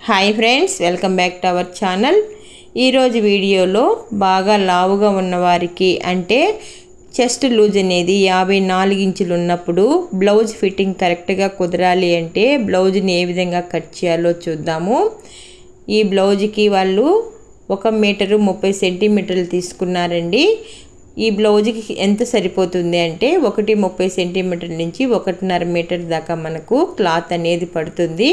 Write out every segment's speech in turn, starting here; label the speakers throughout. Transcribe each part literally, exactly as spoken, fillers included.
Speaker 1: Hi friends, welcome back to our channel. ఈరోజు వీడియోలో బాగా లావుగా ఉన్నవారికి అంటే చెస్ట్ లూజ్ అనేది యాభై నాలుగు ఇంచులు ఉన్నప్పుడు బ్లౌజ్ ఫిట్టింగ్ కరెక్ట్గా కుదరాలి అంటే బ్లౌజ్ని ఏ విధంగా కట్ చేయాలో చూద్దాము. ఈ బ్లౌజ్కి వాళ్ళు ఒక మీటరు ముప్పై సెంటీమీటర్లు తీసుకున్నారండి. ఈ బ్లౌజ్కి ఎంత సరిపోతుంది అంటే ఒకటి ముప్పై సెంటీమీటర్ల నుంచి ఒకటిన్నర మీటర్ దాకా మనకు క్లాత్ అనేది పడుతుంది.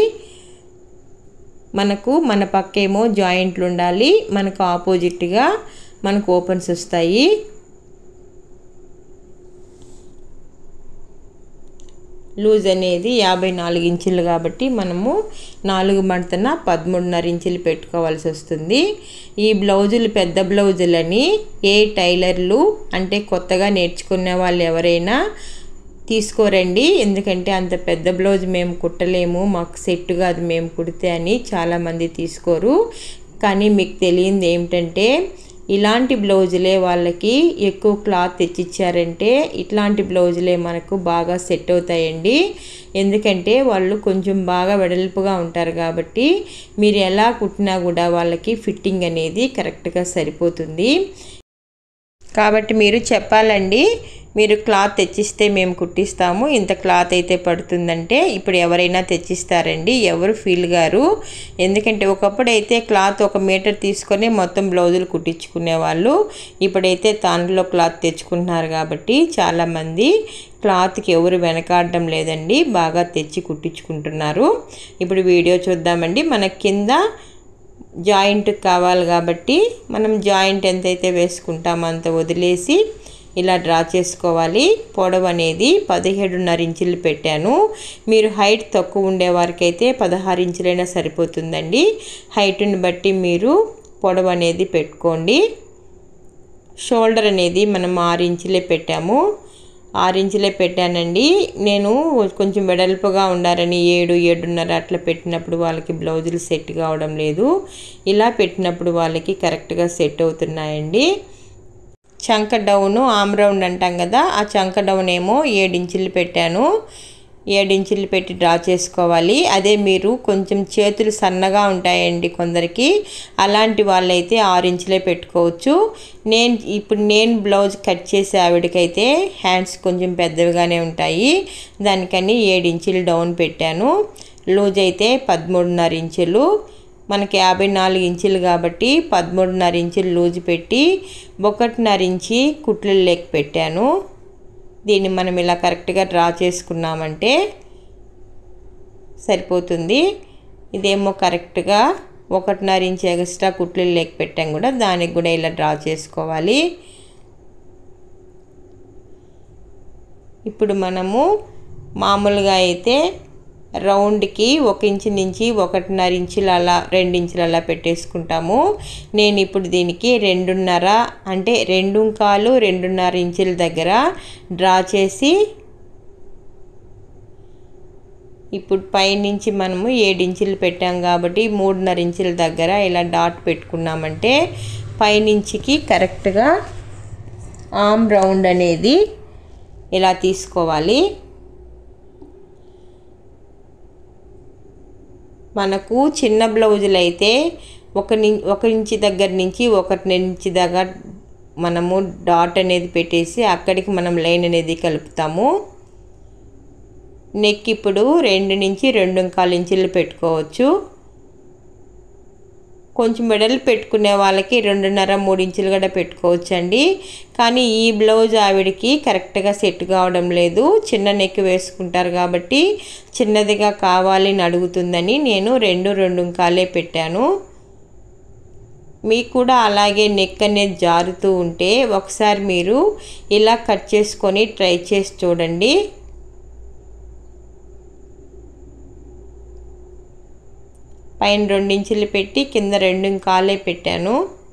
Speaker 1: మనకు మన పక్కేమో జాయింట్లు ఉండాలి, మనకు ఆపోజిట్గా మనకు ఓపెన్స్ వస్తాయి. లూజ్ అనేది యాభై నాలుగు ఇంచులు కాబట్టి మనము నాలుగు మడతన పదమూడున్నర ఇంచులు పెట్టుకోవాల్సి వస్తుంది. ఈ బ్లౌజులు పెద్ద బ్లౌజులని ఏ టైలర్లు అంటే కొత్తగా నేర్చుకునే వాళ్ళు ఎవరైనా తీసుకోరండి. ఎందుకంటే అంత పెద్ద బ్లౌజ్ మేము కుట్టలేము, మాకు సెట్ కాదు మేము కుడితే అని చాలామంది తీసుకోరు. కానీ మీకు తెలియంది ఏమిటంటే ఇలాంటి బ్లౌజులే వాళ్ళకి ఎక్కువ క్లాత్ తెచ్చిచ్చారంటే ఇట్లాంటి బ్లౌజులే మనకు బాగా సెట్ అవుతాయండి. ఎందుకంటే వాళ్ళు కొంచెం బాగా వెడల్పుగా ఉంటారు కాబట్టి మీరు ఎలా కుట్టినా కూడా వాళ్ళకి ఫిట్టింగ్ అనేది కరెక్ట్గా సరిపోతుంది. కాబట్టి మీరు చెప్పాలండి, మీరు క్లాత్ తెచ్చిస్తే మేము కుట్టిస్తాము, ఇంత క్లాత్ అయితే పడుతుందంటే ఇప్పుడు ఎవరైనా తెచ్చిస్తారండి, ఎవరు ఫీల్ గారు. ఎందుకంటే ఒకప్పుడు అయితే క్లాత్ ఒక మీటర్ తీసుకొని మొత్తం బ్లౌజులు కుట్టించుకునేవాళ్ళు. ఇప్పుడైతే దాంట్లో క్లాత్ తెచ్చుకుంటున్నారు కాబట్టి చాలామంది క్లాత్కి ఎవరు వెనకాడడం లేదండి, బాగా తెచ్చి కుట్టించుకుంటున్నారు. ఇప్పుడు వీడియో చూద్దామండి. మన కింద జాయింట్ కావాలి కాబట్టి మనం జాయింట్ ఎంతైతే వేసుకుంటామో అంత వదిలేసి ఇలా డ్రా చేసుకోవాలి. పొడవు అనేది పదిహేడున్నర ఇంచులు పెట్టాను. మీరు హైట్ తక్కువ ఉండే వారికి అయితే పదహారు ఇంచులైనా సరిపోతుందండి. హైట్ని బట్టి మీరు పొడవు అనేది పెట్టుకోండి. షోల్డర్ అనేది మనం ఆరు ఇంచులే పెట్టాము, ఆరు ఇంచులే పెట్టానండి. నేను కొంచెం వెడల్పుగా ఉండాలని ఏడు ఏడున్నర అట్లా పెట్టినప్పుడు వాళ్ళకి బ్లౌజులు సెట్ కావడం లేదు. ఇలా పెట్టినప్పుడు వాళ్ళకి కరెక్ట్గా సెట్ అవుతున్నాయండి. చంక డౌను ఆమ్ రౌండ్ అంటాం కదా, ఆ చంక డౌన్ ఏమో ఏడించులు పెట్టాను. ఏడించులు పెట్టి డ్రా చేసుకోవాలి. అదే మీరు కొంచెం చేతులు సన్నగా ఉంటాయండి కొందరికి, అలాంటి వాళ్ళైతే ఆరు ఇంచులే పెట్టుకోవచ్చు. నేను ఇప్పుడు నేను బ్లౌజ్ కట్ చేసే ఆవిడకైతే హ్యాండ్స్ కొంచెం పెద్దవిగానే ఉంటాయి, దానికని ఏడు ఇంచులు డౌన్ పెట్టాను. లూజ్ అయితే పదమూడున్నర ఇంచులు, మనకి యాభై నాలుగు ఇంచులు కాబట్టి పదమూడున్నర ఇంచులు లూజ్ పెట్టి ఒకటిన్నర ఇంచి కుట్లు లెక్క పెట్టాను. దీన్ని మనం ఇలా కరెక్ట్గా డ్రా చేసుకున్నామంటే సరిపోతుంది. ఇదేమో కరెక్ట్గా ఒకటిన్నర ఇంచు ఎక్స్ట్రా కుట్లు లెక్క పెట్టాం కూడా, దానికి కూడా ఇలా డ్రా చేసుకోవాలి. ఇప్పుడు మనము మామూలుగా అయితే రౌండ్కి ఒక ఇంచు నుంచి ఒకటిన్నర ఇంచులు అలా రెండు ఇంచులు అలా పెట్టేసుకుంటాము. నేను ఇప్పుడు దీనికి రెండున్నర అంటే రెండు కాలు రెండున్నర ఇంచుల దగ్గర డ్రా చేసి ఇప్పుడు పైనుంచి మనము ఏడు ఇంచులు పెట్టాం కాబట్టి మూడున్నర ఇంచుల దగ్గర ఇలా డాట్ పెట్టుకున్నామంటే పైనుంచికి కరెక్ట్గా ఆమ్ రౌండ్ అనేది ఇలా తీసుకోవాలి. మనకు చిన్న బ్లౌజులు అయితే ఒక ని ఒక ఇంచు దగ్గర నుంచి ఒకటి ఇంచు దాకా మనము డాట్ అనేది పెట్టేసి అక్కడికి మనం లైన్ అనేది కలుపుతాము. నెక్ ఇప్పుడు రెండు నుంచి రెండు కాలు ఇంచులు పెట్టుకోవచ్చు. కొంచెం మెడలు పెట్టుకునే వాళ్ళకి రెండున్నర మూడు ఇంచులు కూడా పెట్టుకోవచ్చు అండి. కానీ ఈ బ్లౌజ్ ఆవిడకి కరెక్ట్గా సెట్ కావడం లేదు, చిన్న నెక్ వేసుకుంటారు కాబట్టి చిన్నదిగా కావాలని అడుగుతుందని నేను రెండు రెండు కాలే పెట్టాను. మీకు కూడా అలాగే నెక్ అనేది జారుతూ ఉంటే ఒకసారి మీరు ఇలా కట్ చేసుకొని ట్రై చేసి చూడండి. పైన రెండు ఇంచులు పెట్టి కింద రెండు కాలే పెట్టాను.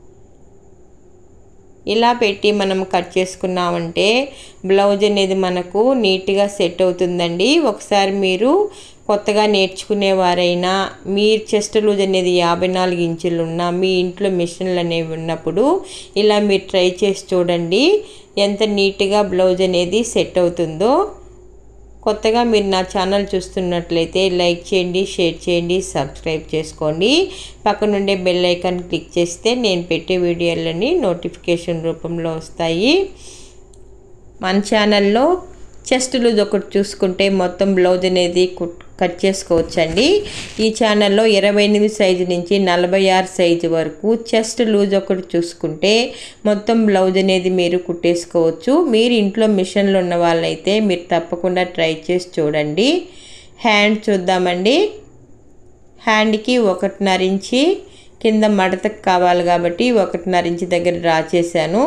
Speaker 1: ఇలా పెట్టి మనం కట్ చేసుకున్నామంటే బ్లౌజ్ అనేది మనకు నీట్గా సెట్ అవుతుందండి. ఒకసారి మీరు కొత్తగా నేర్చుకునేవారైనా మీ చెస్ట్ లూజ్ అనేది యాభై నాలుగు ఇంచులు ఉన్నా మీ ఇంట్లో మిషన్లు అనేవి ఉన్నప్పుడు ఇలా మీరు ట్రై చేసి చూడండి ఎంత నీట్గా బ్లౌజ్ అనేది సెట్ అవుతుందో. కొత్తగా మీరు నా ఛానల్ చూస్తున్నట్లయితే లైక్ చేయండి, షేర్ చేయండి, సబ్స్క్రైబ్ చేసుకోండి. పక్కనుండే బెల్ ఐకాన్ క్లిక్ చేస్తే నేను పెట్టే వీడియోలన్నీ నోటిఫికేషన్ రూపంలో వస్తాయి. మన ఛానల్లో చెస్ట్ లూజ్ ఒకటి చూసుకుంటే మొత్తం బ్లౌజ్ అనేది కట్ చేసుకోవచ్చండి. ఈ ఛానల్లో ఇరవై ఎనిమిది సైజు నుంచి నలభై ఆరు సైజు వరకు చెస్ట్ లూజ్ ఒకటి చూసుకుంటే మొత్తం బ్లౌజ్ అనేది మీరు కుట్టేసుకోవచ్చు. మీరు ఇంట్లో మిషన్లు ఉన్న వాళ్ళైతే మీరు తప్పకుండా ట్రై చేసి చూడండి. హ్యాండ్ చూద్దామండి. హ్యాండ్కి ఒకటిన్నర ఇంచి కింద మడతకు కావాలి కాబట్టి ఒకటిన్నర ఇంచి దగ్గర డ్రా చేశాను.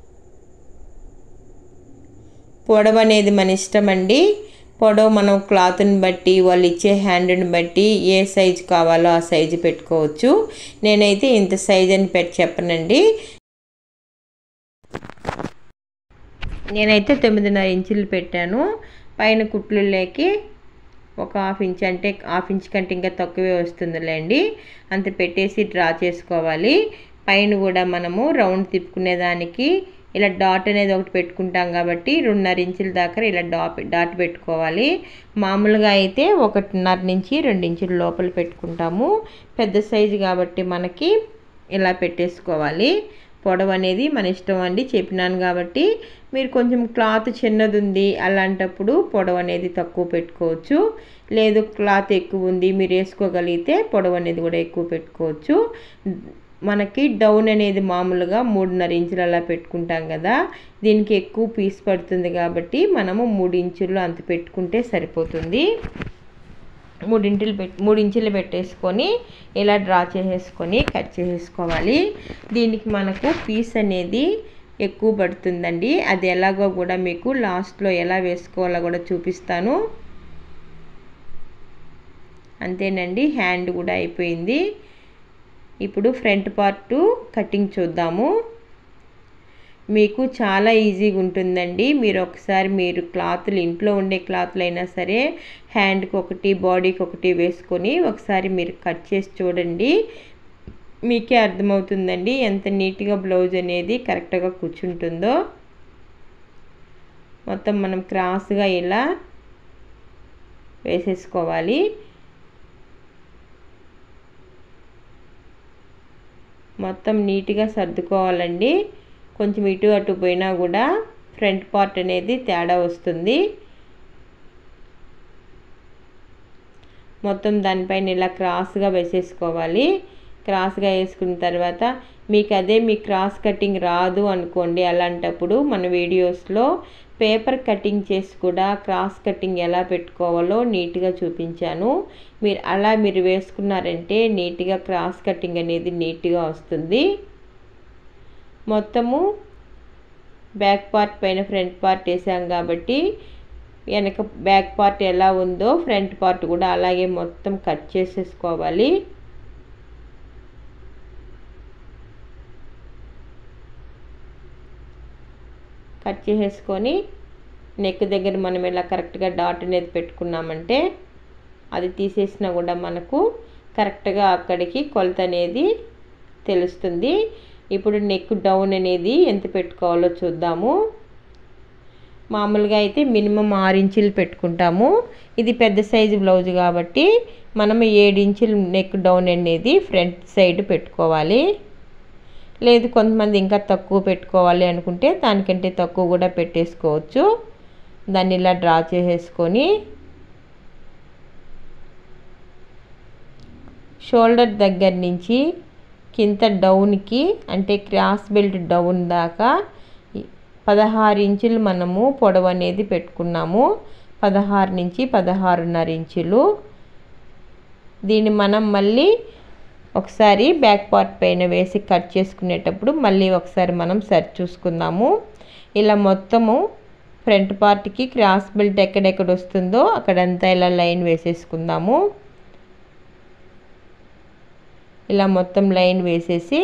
Speaker 1: పొడవు అనేది మన ఇష్టం అండి. పొడవు మనం క్లాత్ని బట్టి వాళ్ళు ఇచ్చే హ్యాండ్ని బట్టి ఏ సైజు కావాలో ఆ సైజు పెట్టుకోవచ్చు. నేనైతే ఇంత సైజ్ అని పెట్టి చెప్పనండి. నేనైతే తొమ్మిదిన్నర ఇంచులు పెట్టాను. పైన కుట్లు లేకి ఒక హాఫ్ ఇంచ్ అంటే హాఫ్ ఇంచ్ కంటే ఇంకా తక్కువే వస్తుందిలేండి. అంత పెట్టేసి డ్రా చేసుకోవాలి. పైన కూడా మనము రౌండ్ తిప్పుకునేదానికి ఇలా డాట్ అనేది ఒకటి పెట్టుకుంటాం కాబట్టి రెండున్నర ఇంచుల దాకా ఇలా డాట్ డాట్ పెట్టుకోవాలి. మామూలుగా అయితే ఒకటిన్నర నుంచి రెండు ఇంచుల లోపల పెట్టుకుంటాము. పెద్ద సైజు కాబట్టి మనకి ఇలా పెట్టేసుకోవాలి. పొడవు అనేది మన ఇష్టం అండి, చెప్పినాను కాబట్టి. మీరు కొంచెం క్లాత్ చిన్నది ఉంది అలాంటప్పుడు పొడవు అనేది తక్కువ పెట్టుకోవచ్చు. లేదు క్లాత్ ఎక్కువ ఉంది మీరు వేసుకోగలిగితే పొడవు అనేది కూడా ఎక్కువ పెట్టుకోవచ్చు. మనకి డౌన్ అనేది మామూలుగా మూడున్నర ఇంచులు అలా పెట్టుకుంటాం కదా, దీనికి ఎక్కువ పీస్ పడుతుంది కాబట్టి మనము మూడు ఇంచులు అంత పెట్టుకుంటే సరిపోతుంది. మూడు ఇంచులు పెట్ మూడు ఇంచులు పెట్టేసుకొని ఇలా డ్రా చేసేసుకొని కట్ చేసేసుకోవాలి. దీనికి మనకు పీస్ అనేది ఎక్కువ పడుతుందండి. అది ఎలాగో కూడా మీకు లాస్ట్లో ఎలా వేసుకోవాలో కూడా చూపిస్తాను. అంతేనండి, హ్యాండ్ కూడా అయిపోయింది. ఇప్పుడు ఫ్రంట్ పార్ట్ కటింగ్ చూద్దాము. మీకు చాలా ఈజీగా ఉంటుందండి. మీరు ఒకసారి మీరు క్లాత్లు ఇంట్లో ఉండే క్లాత్లు అయినా సరే హ్యాండ్కి ఒకటి బాడీకి ఒకటి వేసుకొని ఒకసారి మీరు కట్ చేసి చూడండి. మీకే అర్థమవుతుందండి ఎంత నీట్గా బ్లౌజ్ అనేది కరెక్ట్గా కూర్చుంటుందో. మొత్తం మనం క్రాస్గా ఇలా వేసేసుకోవాలి. మొత్తం నీట్గా సర్దుకోవాలండి. కొంచెం ఇటు అటు పోయినా కూడా ఫ్రంట్ పార్ట్ అనేది తేడా వస్తుంది. మొత్తం దానిపైన ఇలా క్రాస్గా వేసేసుకోవాలి. క్రాస్గా వేసుకున్న తర్వాత మీకు అదే మీ క్రాస్ కటింగ్ రాదు అనుకోండి, అలాంటప్పుడు మన వీడియోస్లో పేపర్ కటింగ్ చేసి కూడా క్రాస్ కటింగ్ ఎలా పెట్టుకోవాలో నీట్గా చూపించాను. మీరు అలా మీరు వేసుకున్నారంటే నీట్గా క్రాస్ కటింగ్ అనేది నీట్గా వస్తుంది. మొత్తము బ్యాక్ పార్ట్ పైన ఫ్రంట్ పార్ట్ వేసాం కాబట్టి వెనక బ్యాక్ పార్ట్ ఎలా ఉందో ఫ్రంట్ పార్ట్ కూడా అలాగే మొత్తం కట్ చేసేసుకోవాలి. కట్ చేసేసుకొని నెక్ దగ్గర మనం ఇలా కరెక్ట్గా డాట్ అనేది పెట్టుకున్నామంటే అది తీసేసినా కూడా మనకు కరెక్ట్గా అక్కడికి కొలత అనేది తెలుస్తుంది. ఇప్పుడు నెక్ డౌన్ అనేది ఎంత పెట్టుకోవాలో చూద్దాము. మామూలుగా అయితే మినిమం ఆరు ఇంచులు పెట్టుకుంటాము. ఇది పెద్ద సైజు బ్లౌజ్ కాబట్టి మనం ఏడు ఇంచులు నెక్ డౌన్ అనేది ఫ్రంట్ సైడ్ పెట్టుకోవాలి. లేదు కొంతమంది ఇంకా తక్కువ పెట్టుకోవాలి అనుకుంటే దానికంటే తక్కువ కూడా పెట్టేసుకోవచ్చు. దాన్ని ఇలా డ్రా చేసేసుకొని షోల్డర్ దగ్గర నుంచి కింద డౌన్కి అంటే క్రాస్ బెల్ట్ డౌన్ దాకా పదహారు ఇంచులు మనము పొడవు అనేది పెట్టుకున్నాము. పదహారు నుంచి పదహారున్నర ఇంచులు. దీన్ని మనం మళ్ళీ ఒకసారి బ్యాక్ పార్ట్ పైన వేసి కట్ చేసుకునేటప్పుడు మళ్ళీ ఒకసారి మనం సరి చూసుకుందాము. ఇలా మొత్తము ఫ్రంట్ పార్ట్కి క్రాస్ బెల్ట్ ఎక్కడెక్కడ వస్తుందో అక్కడంతా ఇలా లైన్ వేసేసుకుందాము. ఇలా మొత్తం లైన్ వేసేసి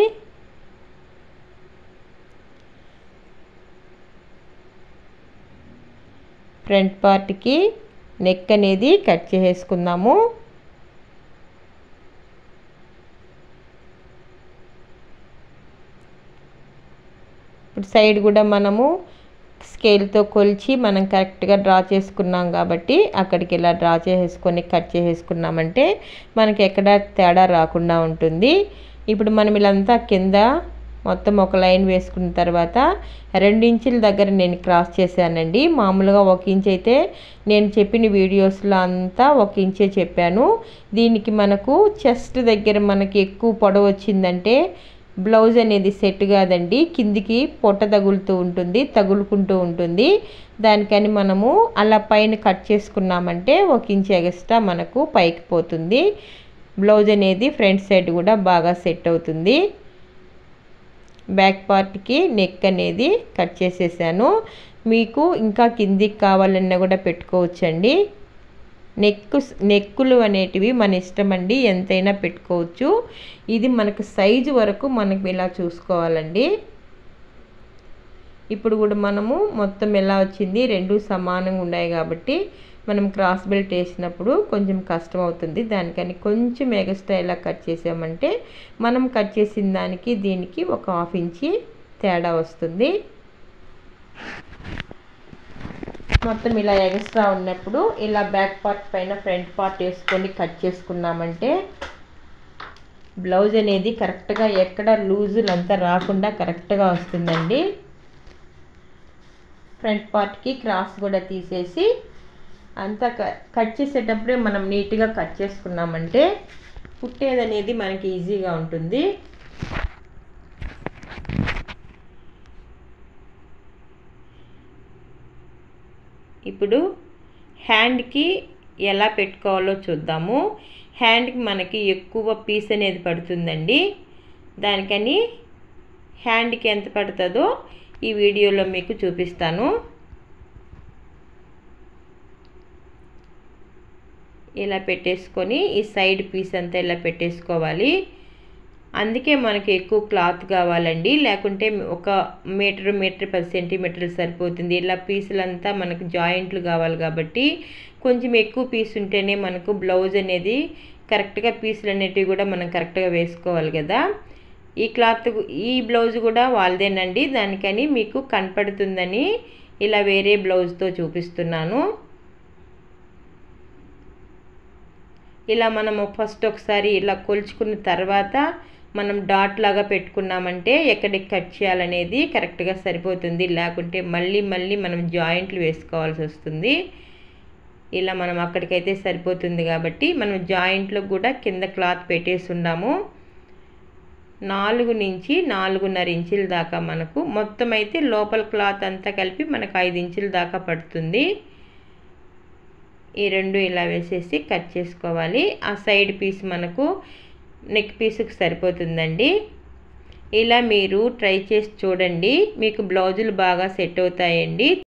Speaker 1: ఫ్రంట్ పార్ట్కి నెక్ అనేది కట్ చేసేసుకుందాము. ఇప్పుడు సైడ్ కూడా మనము స్కేల్తో కొలిచి మనం కరెక్ట్గా డ్రా చేసుకున్నాం కాబట్టి అక్కడికి ఇలా డ్రా చేసేసుకొని కట్ చేసేసుకున్నామంటే మనకి ఎక్కడ తేడా రాకుండా ఉంటుంది. ఇప్పుడు మనం ఇలాంతా కింద మొత్తం ఒక లైన్ వేసుకున్న తర్వాత రెండించుల దగ్గర నేను క్రాస్ చేశానండి. మామూలుగా ఒక ఇంచ్ అయితే నేను చెప్పిన వీడియోస్లో అంతా ఒక ఇంచే చెప్పాను. దీనికి మనకు చెస్ట్ దగ్గర మనకి ఎక్కువ పొడవు వచ్చిందంటే బ్లౌజ్ అనేది సెట్ కాదండి, కిందికి పొట్ట తగులుతూ ఉంటుంది, తగులుకుంటూ ఉంటుంది. దానికని మనము అలా పైన కట్ చేసుకున్నామంటే ఒక ఇంచ్ ఎక్స్ట్రా మనకు పైకి పోతుంది. బ్లౌజ్ అనేది ఫ్రంట్ సైడ్ కూడా బాగా సెట్ అవుతుంది. బ్యాక్ పార్ట్కి నెక్ అనేది కట్ చేసేసాను. మీకు ఇంకా కిందికి కావాలన్నా కూడా పెట్టుకోవచ్చండి. నెక్ నెక్కులు అనేటివి మన ఇష్టం అండి, ఎంతైనా పెట్టుకోవచ్చు. ఇది మనకు సైజు వరకు మనకు ఇలా చూసుకోవాలండి. ఇప్పుడు కూడా మనము మొత్తం ఎలా వచ్చింది, రెండు సమానంగా ఉన్నాయి కాబట్టి మనం క్రాస్ బెల్ట్ వేసినప్పుడు కొంచెం కష్టం అవుతుంది. దానికని కొంచెం ఎగస్ట్రా ఇలా కట్ చేసామంటే మనం కట్ చేసిన దానికి దీనికి ఒక హాఫ్ ఇంచి తేడా వస్తుంది. మొత్తం ఇలా ఎగస్ట్రా ఉన్నప్పుడు ఇలా బ్యాక్ పార్ట్ పైన ఫ్రంట్ పార్ట్ వేసుకొని కట్ చేసుకున్నామంటే బ్లౌజ్ అనేది కరెక్ట్గా ఎక్కడ లూజులు అంతా రాకుండా కరెక్ట్గా వస్తుందండి. ఫ్రంట్ పార్ట్కి క్రాస్ కూడా తీసేసి అంతా కట్ చేసేటప్పుడే మనం నీట్గా కట్ చేసుకున్నామంటే కుట్టేది అనేది మనకి ఈజీగా ఉంటుంది. ఇప్పుడు హ్యాండ్కి ఎలా పెట్టుకోవాలో చూద్దాము. హ్యాండ్కి మనకి ఎక్కువ పీస్ అనేది పడుతుందండి. దానికని హ్యాండ్కి ఎంత పడుతుందో ఈ వీడియోలో మీకు చూపిస్తాను. ఇలా పెట్టేసుకొని ఈ సైడ్ పీస్ అంతా ఇలా పెట్టేసుకోవాలి. అందుకే మనకి ఎక్కువ క్లాత్ కావాలండి, లేకుంటే ఒక మీటర్ మీటర్ పది సెంటీమీటర్లు సరిపోతుంది. ఇలా పీసులంతా మనకు జాయింట్లు కావాలి కాబట్టి కొంచెం ఎక్కువ పీస్ ఉంటేనే మనకు బ్లౌజ్ అనేది కరెక్ట్గా పీసులు అనేటివి కూడా మనం కరెక్ట్గా వేసుకోవాలి కదా. ఈ క్లాత్ ఈ బ్లౌజ్ కూడా వాళ్ళదేనండి, దానికని మీకు కనపడుతుందని ఇలా వేరే బ్లౌజ్తో చూపిస్తున్నాను. ఇలా మనము ఫస్ట్ ఒకసారి ఇలా కొలుచుకున్న తర్వాత మనం డాట్ లాగా పెట్టుకున్నామంటే ఎక్కడికి కట్ చేయాలనేది కరెక్ట్గా సరిపోతుంది. లేకుంటే మళ్ళీ మళ్ళీ మనం జాయింట్లు వేసుకోవాల్సి వస్తుంది. ఇలా మనం అక్కడికైతే సరిపోతుంది కాబట్టి మనం జాయింట్లో కూడా కింద క్లాత్ పెట్టేసి ఉన్నాము. నాలుగు నుంచి నాలుగున్నర ఇంచుల దాకా మనకు మొత్తం అయితే లోపల క్లాత్ అంతా కలిపి మనకు ఐదు ఇంచుల దాకా పడుతుంది. ఈ రెండు ఇలా వేసేసి కట్ చేసుకోవాలి. ఆ సైడ్ పీస్ మనకు నెక్ పీస్కి సరిపోతుందండి. ఇలా మీరు ట్రై చేసి చూడండి, మీకు బ్లౌజులు బాగా సెట్ అవుతాయండి.